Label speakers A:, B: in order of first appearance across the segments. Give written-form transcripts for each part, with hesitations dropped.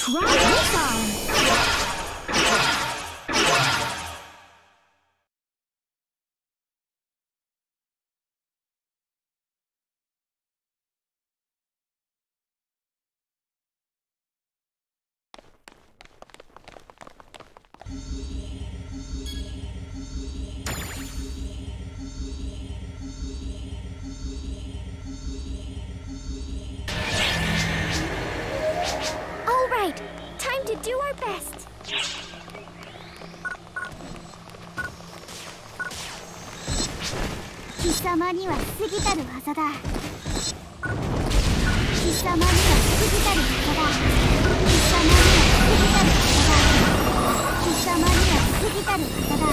A: Time to do our best. 貴様には過ぎたる技だ。貴様には過ぎたる技だ。貴様には過ぎたる技だ。貴様には過ぎたる技だ。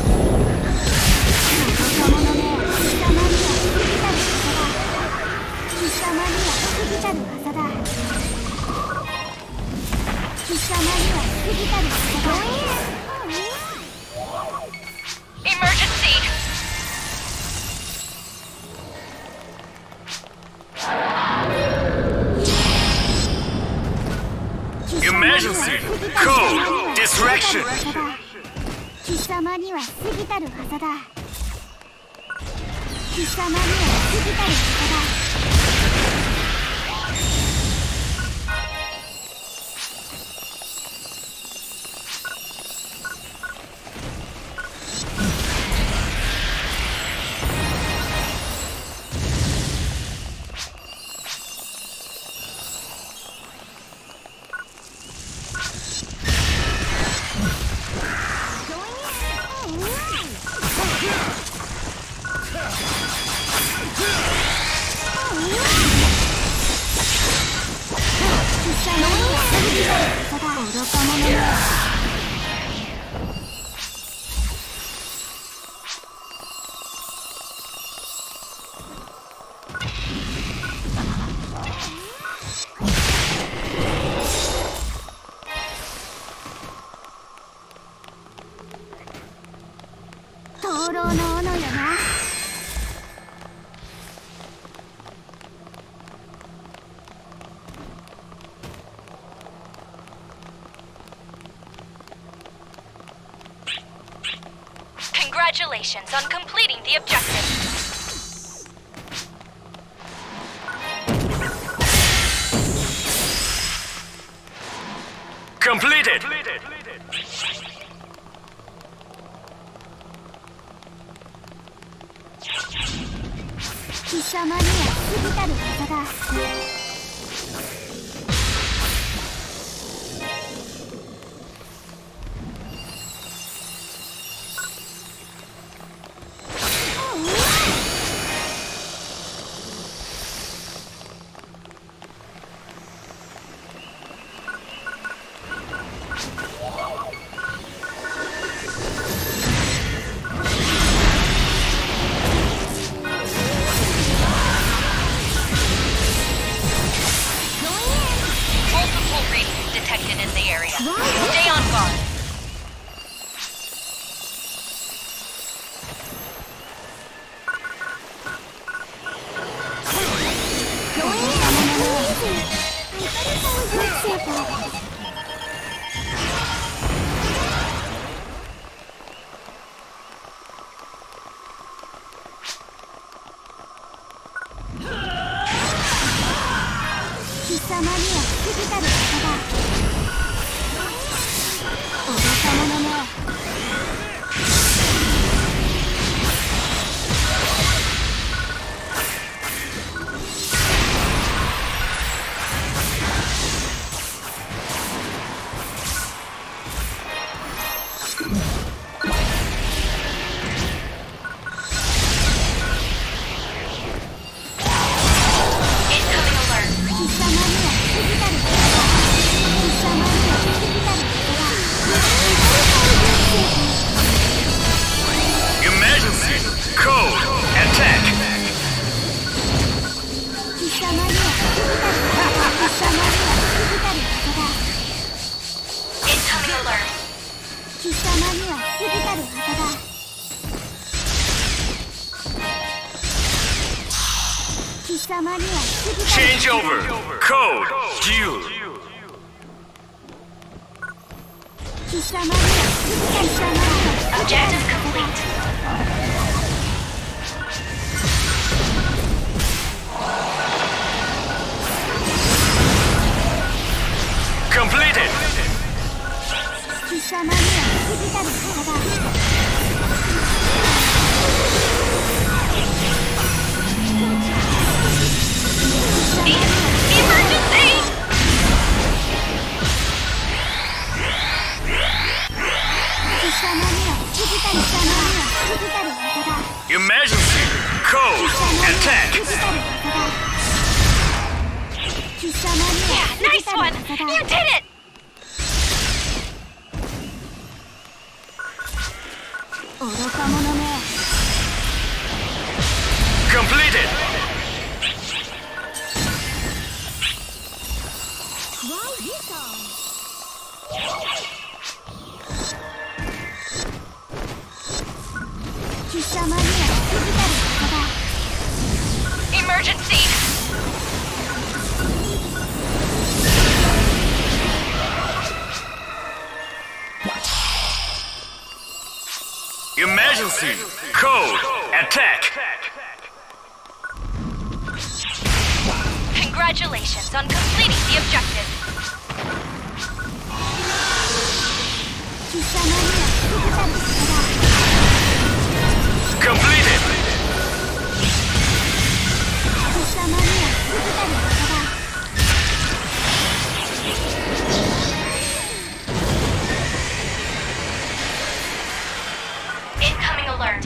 A: 若者め、貴様には過ぎたる技だ。貴様には過ぎたる技だ。貴様には過ぎたる技だ。
B: Emergency!
C: Emergency! Code! Distraction!
A: 貴様には過ぎたる技だ。貴様には過ぎたる技だ。灯籠の斧よな。
B: Congratulations on completing the objective.
C: Completed!
A: 貴様には過ぎたる技だ。
B: Detected in the area. Stay on guard.
C: Change over! Code! Duel!
A: 貴様には貴様には
B: Objective complete.
C: Completed.
A: 貴様には過ぎたる体。
B: Emergency!
A: 貴様には過ぎたる貴様には過ぎたる技だ。
C: Emergency. Code.
A: 貴
C: Attack.
A: 様には過ぎたる技だ。貴様には
B: Yeah,
A: 過ぎ
B: nice
A: たる
B: one!
A: 技だ。
B: You did it!
A: 愚か者め。
C: Completed.
A: Why you so? 貴様には過ぎたる技だ。
B: Emergency!
C: Emergency. Code. Attack.
B: Congratulations on completing the objective.
A: 貴様には過ぎたる技だ。
C: Completed.
A: 貴様には過ぎたる技だ。
B: Incoming alert.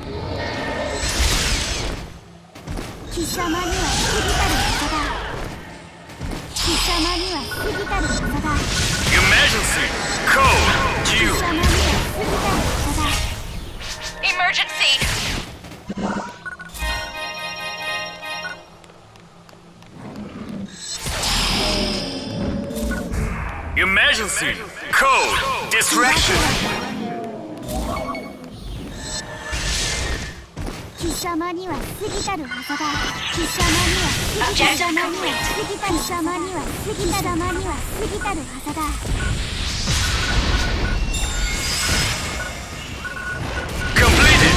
A: 貴様には過ぎたる技だ。貴様には過ぎたる技だ。
C: Emergency. Code.
A: 貴
C: Q.
A: 様には過ぎたる技だ。
B: Emergency!
C: Emergency. Code. Distraction.
A: 貴様には過ぎたる技だ。貴様には過ぎたる貴様には過ぎたる貴様には過ぎたる貴様には過ぎたる技だ。
C: Completed.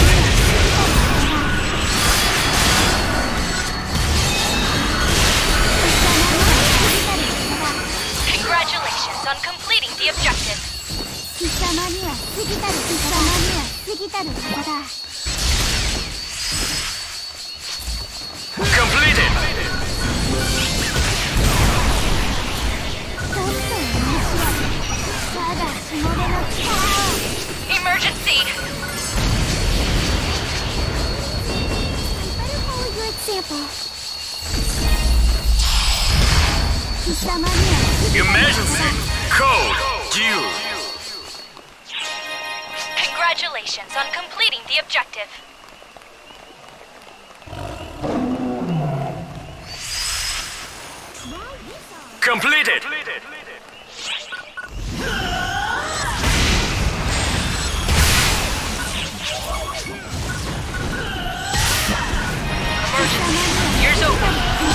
B: Congratulations on completing the objective.
A: 貴様には過ぎたる貴様には過ぎたる技だ。
C: Completed.
A: どんどん面白い。ただしもべの力を。
B: Emergency!
A: Better follow your example. 貴様には過ぎたる技だ。
C: Emergency. Code. Q.
B: Congratulations on completing the objective.
C: Completed.
B: Here's over.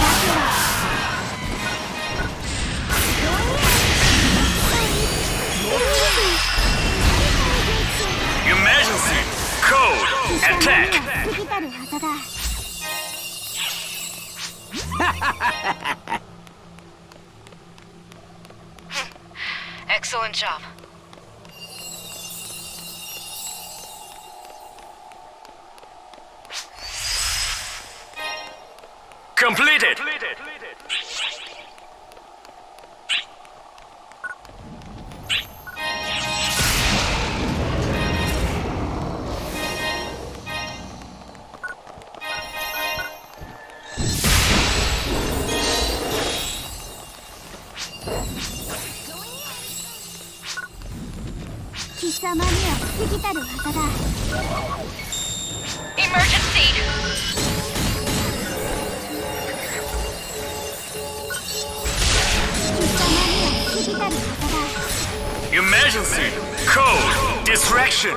C: Emergency. Code. Attack.
A: 過ぎたる技だ。
B: Excellent job.
C: Completed.
A: 貴様には過ぎたる技だ。
B: Emergency!
A: 貴様には過ぎたる技だ。
C: Emergency. Code. Distraction.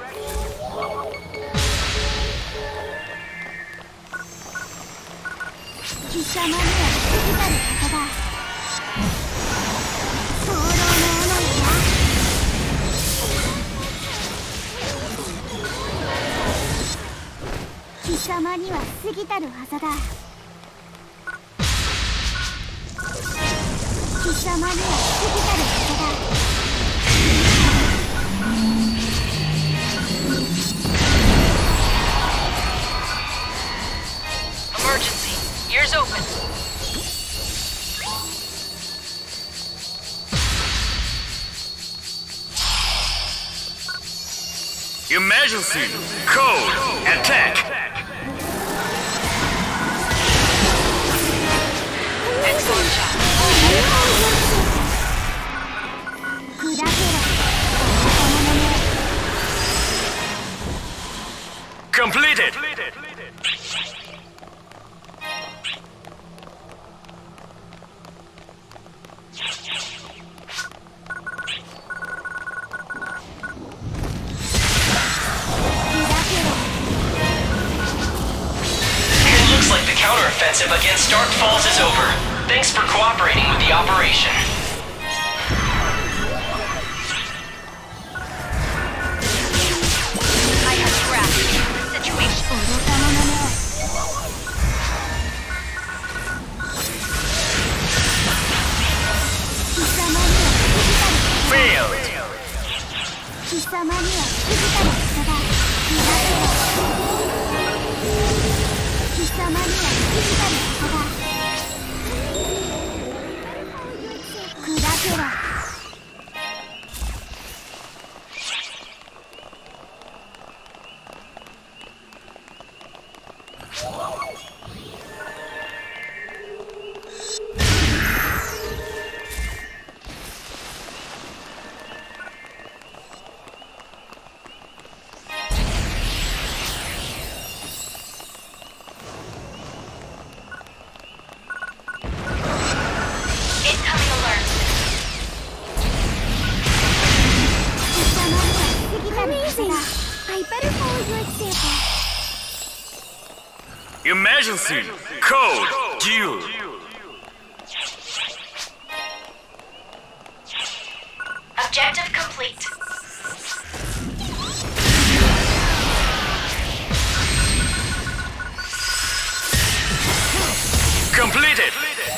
A: 貴様には過ぎたる技だ。早漏の斧よな。 様には過ぎたる技だ。貴様には過ぎたる技だ。
B: Emergency. Ears open.
C: Emergency. Code. Attack.
B: Excellent shot.
A: 砕けろ。
C: Completed.
D: Looks like the counteroffensive against Dark Falls is over. Thanks for cooperating with the operation.
B: I have grasped the situation.
C: Failed.
A: 貴様には過ぎたる技だ。貴様には過ぎたる技だ。砕けろ。
C: Emergency. Code. Due.
B: Objective complete.
C: Completed.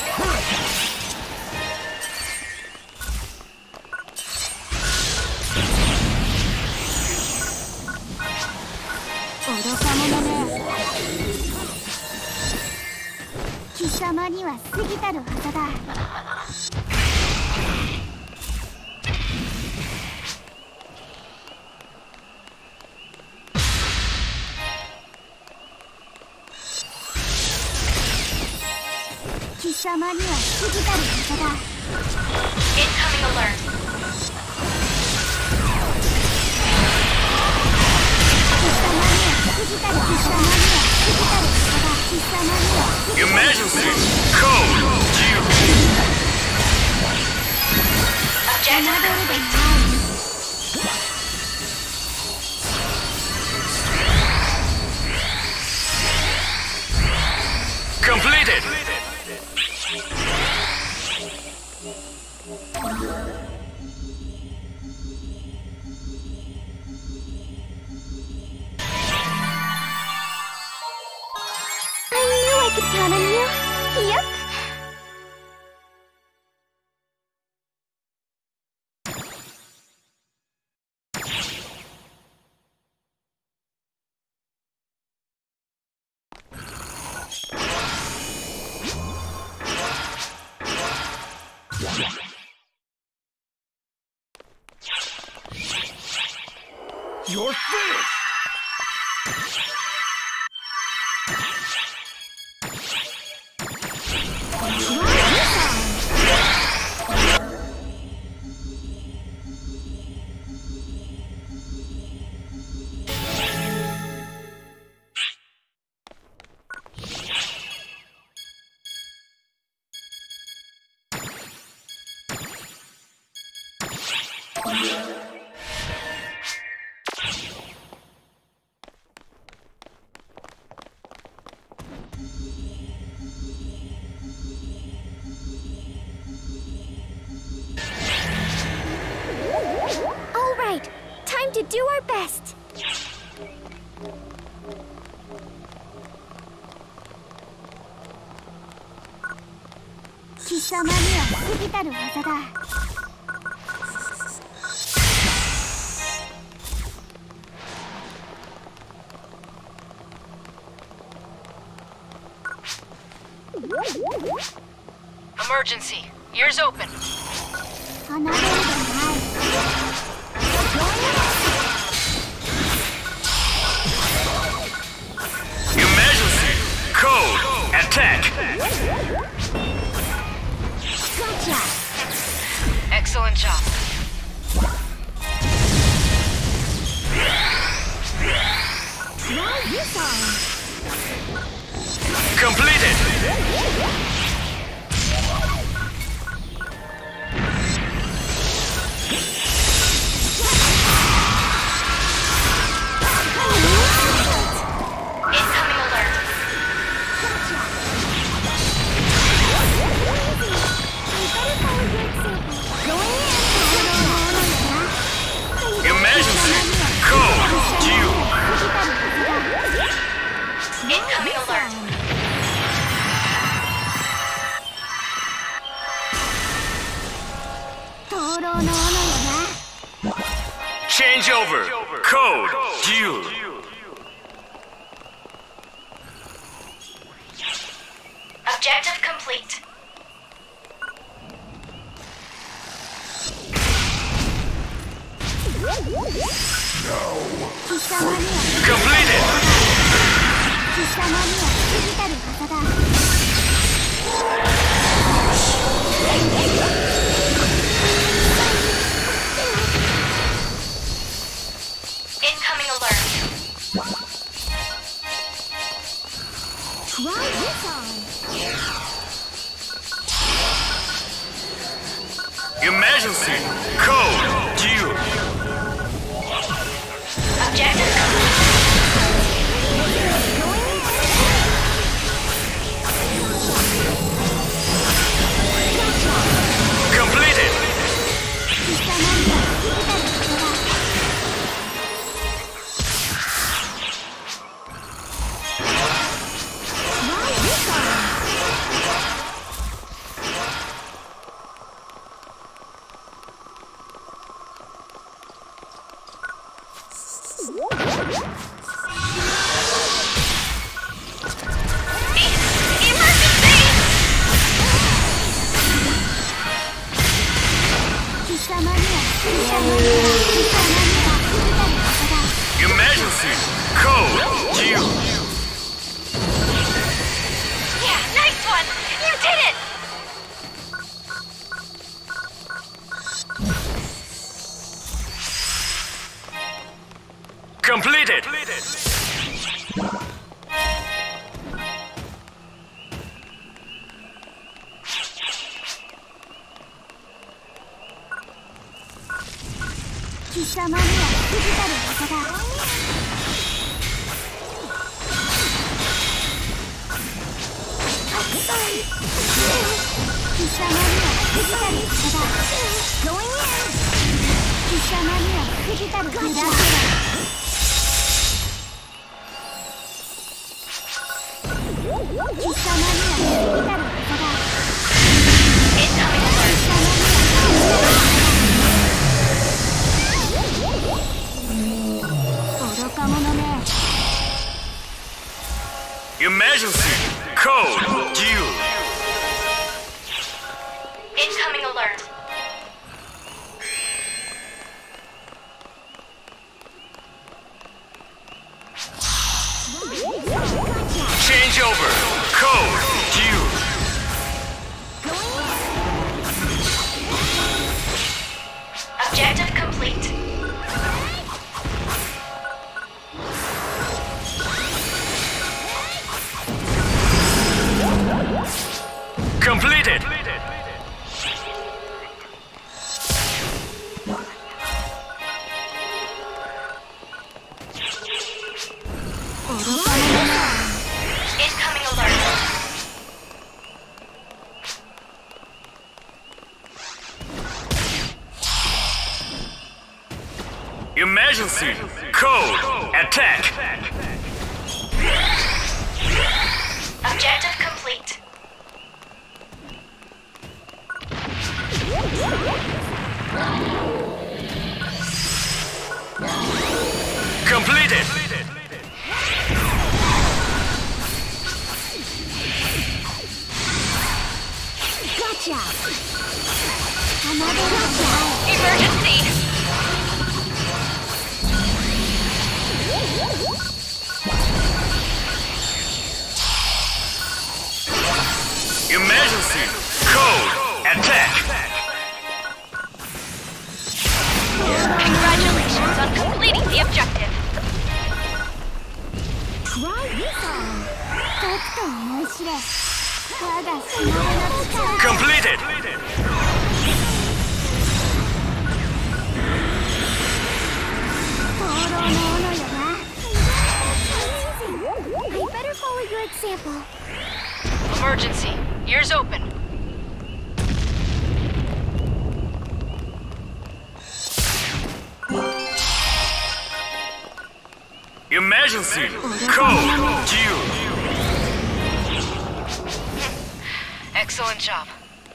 A: 「貴様には過ぎたる技だ」「貴様には過ぎたる技だ」
B: Incoming alert.
A: 過ぎたる貴様には過ぎたる技だ。貴様には
C: Emergency. Code. Due.
B: Objective complete.
C: Completed.
A: I could count on you. Yep.
C: You're finished.
A: All right, time to do our best. 様には過ぎたる技だ。
B: Emergency. Ears open.
A: 離れるでない。
C: Emergency! Code! Attack!
A: Gotcha!
B: Excellent job.
A: Try this on.
C: Completed!
B: Incoming alert.
C: Emergency! Code! Due!
B: Incoming alert.
C: Change over! Code! Due!
B: Objective complete.
C: Completed!
B: Incoming alert.
A: Try this on.
C: Emergency! Code! Due!
B: Objective complete.
C: Completed! Emergency! Code! Due!
B: Yeah, nice one! You did it!
C: Completed! Emergency! Code! Due!
B: Incoming alert.
C: Change over! Code! Due!
B: Objective complete.
C: Completed!
B: Incoming alert.
C: Emergency! Code! Attack!
B: Objective complete.
C: Completed.
A: Gotcha.
B: Emergency!
C: Emergency. Code. Attack.
B: Congratulations on completing the objective.
A: Try this on. とくと思い知れ。我がしもべの力。
C: Completed.
A: 灯籠の斧よな。I better follow your example.
B: Emergency. Ears open.
C: Emergency. Code. Due.
B: Excellent job.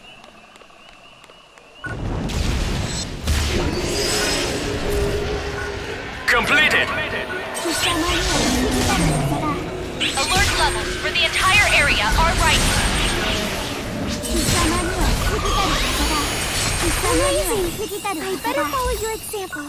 C: Completed.
A: 貴様には過ぎたる技だ。
B: Alert levels for the entire area are rising.
A: 貴様には過ぎたる技だ。貴様には過ぎたる技だ。I better follow your example.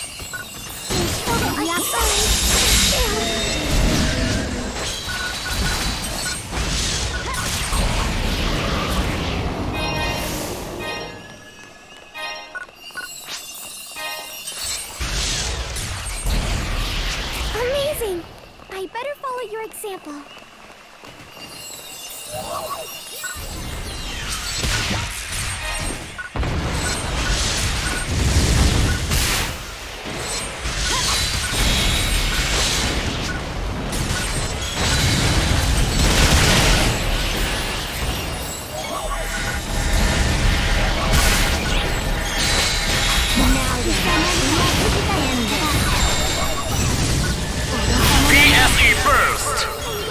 A: やっぱり。Amazing! I better follow your example.
C: PSE burst.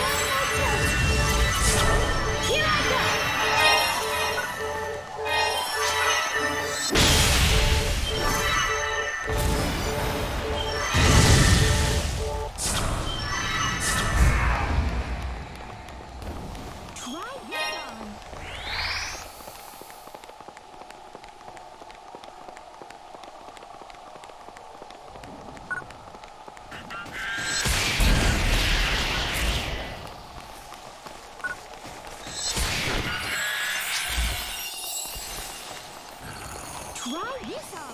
A: Try this on.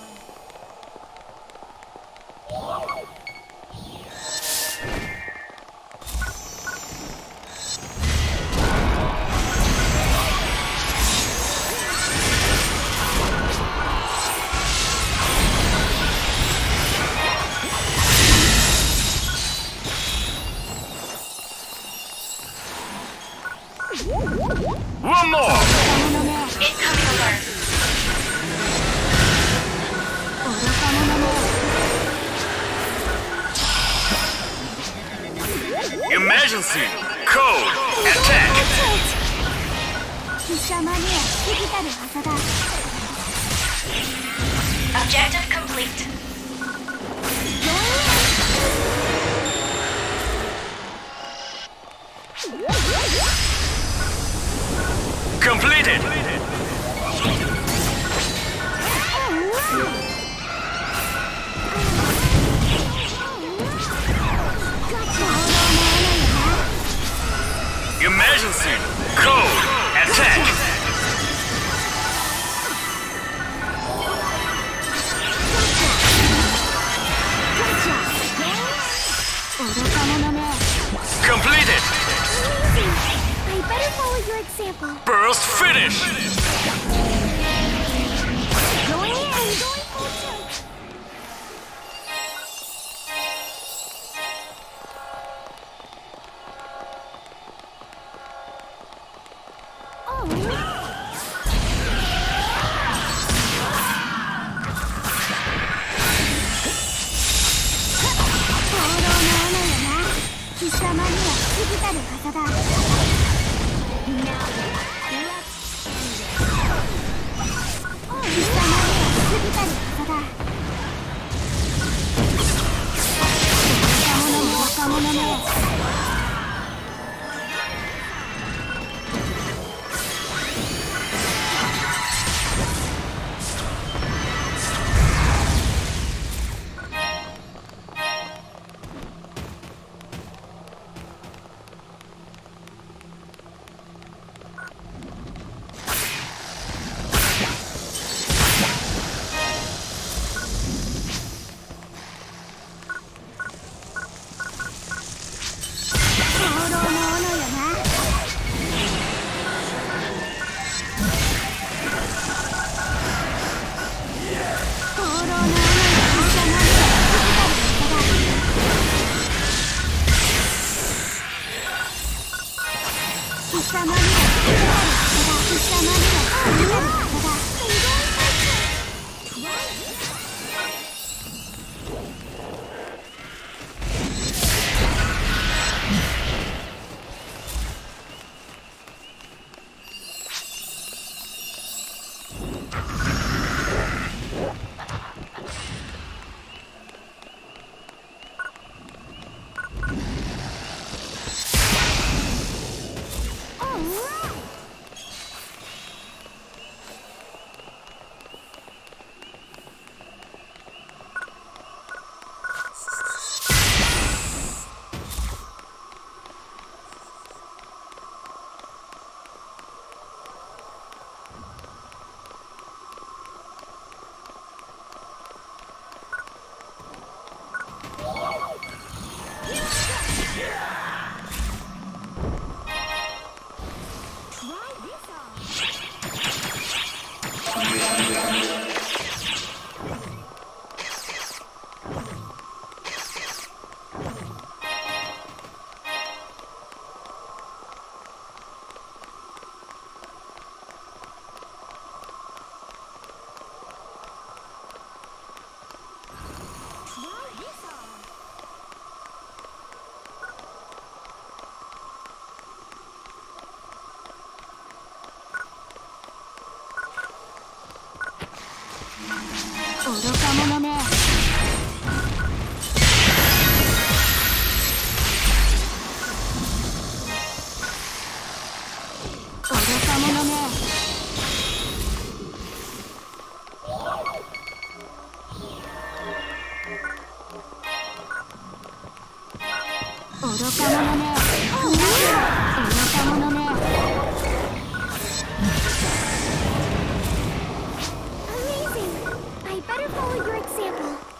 C: One more.
B: Incoming alert.
C: Emergency. Code. Attack.
A: 貴様には過ぎたる技だ。
B: Objective complete.
C: Completed. Emergency. Code. Attack. Completed.
A: I better follow your example.
C: Burst finish.
A: Go ahead. Going full tilt. Oh no! 貴様には過ぎたる技だ。貴様者め。愚か者め。愚か者め。愚か者め。Amazing! I better follow your example.